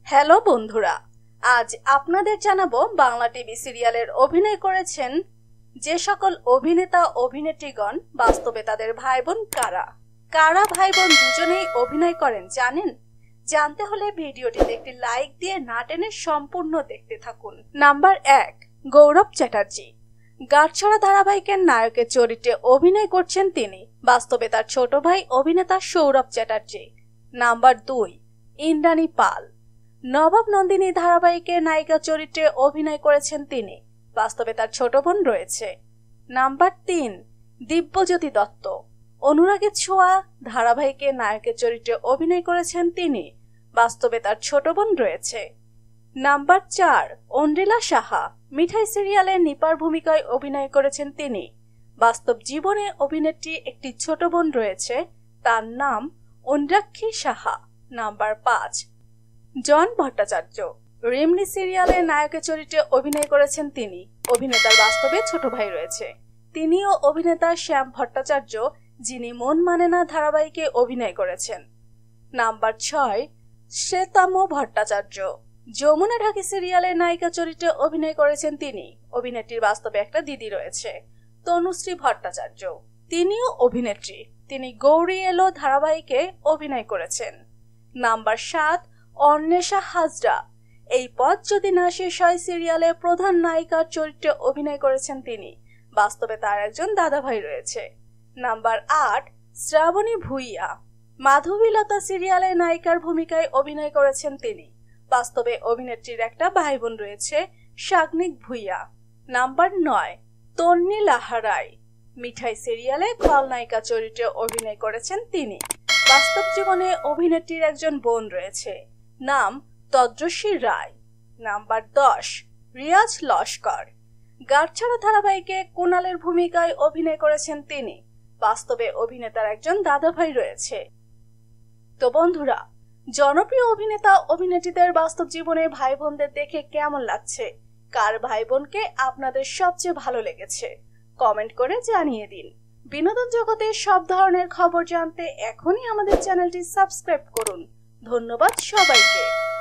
Hello বন্ধুরা, আজ আপনাদের জানাবো বাংলা টিভি সিরিয়ালের অভিনয় করেছেন যে সকল অভিনেতা অভিনেত্রীগণ বাস্তবে তাদের ভাই বোন কারা কারা ভাই বোন দুজনেই অভিনয় করেন জানেন? জানতে হলে ভিডিওটিতে একটি লাইক দিয়ে না টেনে সম্পূর্ণ দেখতে থাকুন। নাম্বার 1, গৌরব চ্যাটার্জি। গাঁটছড়া ধারাবাহিকের নায়কের চরিত্রে অভিনয় করছেন তিনি, বাস্তবে তার ছোট ভাই অভিনেতা সৌরভ চ্যাটার্জি। নাম্বার 2, ইন্দ্রাণী পাল। নবাব নন্দিনী ধারাবাহিকের নায়িকা চরিত্রে অভিনয় করেছেন তিনি, বাস্তবে তার ছোট বোন রয়েছে। নাম্বার 3, দিব্যজ্যোতি দত্ত। অনুরাগের ছোঁয়া ধারাবাহিকের নায়কের চরিত্রে অভিনয় করেছেন তিনি, বাস্তবে তার ছোট বোন রয়েছে। নাম্বার 4, অন্দ্রিলা সাহা। মিঠাই সিরিয়ালের নিপার ভূমিকায় অভিনয় করেছেন তিনি, বাস্তব জীবনে অভিনেত্রী একটি ছোট বোন রয়েছে, তার নাম অনুরাক্ষী সাহা। নাম্বার 5, জন ভট্টাচার্য। রিমলি সিরিয়ালের নায়কের চরিত্রে অভিনয় করেছেন তিনি, অভিনেতার বাস্তবে ছোট ভাই রয়েছে। তিনিও অভিনেতা শ্যাম ভট্টাচার্য, যিনি মন মানে না ধারাবাহিকে অভিনয় করেছেন। নাম্বার 6, শ্বেতাম ভট্টাচার্য। যমুনা ঢাকি সিরিয়ালের নায়িকা চরিত্রে অভিনয় করেছেন তিনি, অভিনেত্রীর বাস্তবে একটা দিদি রয়েছে, তনুশ্রী ভট্টাচার্য। তিনিও অভিনেত্রী, তিনি গৌরী এলো ধারাবাহিকে অভিনয় করেছেন। নাম্বার 7, অন্বেষা হাজরা। এই পথ যদি না শেষ হয় সিরিয়ালে প্রধান নায়িকার চরিত্রে অভিনয় করেছেন তিনি, বাস্তবে তার একজন দাদাভাই রয়েছে। নাম্বার 8, শ্রাবণী ভুইয়া। মাধবীলতা সিরিয়ালের নায়িকার ভূমিকায় অভিনয় করেছেন তিনি, বাস্তবে অভিনেত্রীর একটা ভাই বোন রয়েছে, শাগনিক ভুইয়া। নাম্বার 9, তন্নি লাহারাই। মিঠাই সিরিয়ালে খলনায়িকা চরিত্রে অভিনয় করেছেন তিনি, বাস্তব জীবনে অভিনেত্রীর একজন বোন রয়েছে, নাম তদ্রশ্রী রায়। নাম্বার 10, রিয়াজ লস্কর। গাঁটছড়া ধারাবাহিকে কুণালের ভূমিকায় অভিনয় করেছেন তিনি, বাস্তবে অভিনেতার একজন দাদাভাই রয়েছে। তো বন্ধুরা, জনপ্রিয় অভিনেতা অভিনেত্রীদের বাস্তব জীবনে ভাই বোনদের দেখে কেমন লাগছে? কার ভাই বোনকে আপনাদের সবচেয়ে ভালো লেগেছে কমেন্ট করে জানিয়ে দিন। বিনোদন জগতের সব ধরনের খবর জানতে এখনই আমাদের চ্যানেলটি সাবস্ক্রাইব করুন। ধন্যবাদ সবাইকে।